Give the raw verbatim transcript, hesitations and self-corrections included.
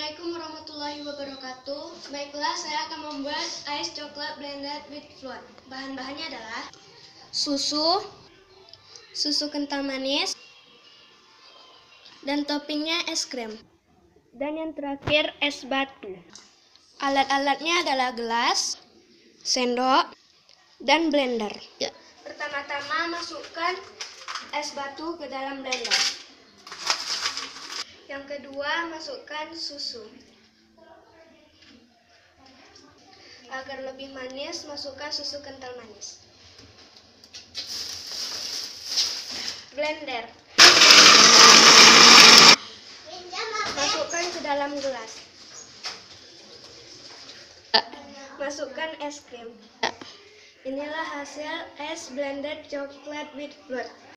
Assalamualaikum warahmatullahi wabarakatuh. Baiklah, saya akan membuat ice coklat blended with flour. Bahan-bahannya adalah susu, susu kental manis, dan toppingnya es krim. Dan yang terakhir es batu. Alat-alatnya adalah gelas, sendok, dan blender. Ya. Pertama-tama masukkan es batu ke dalam blender. Yang kedua, masukkan susu. Agar lebih manis, masukkan susu kental manis. Blender. Masukkan ke dalam gelas. Masukkan es krim. Inilah hasil es blended coklat with flour.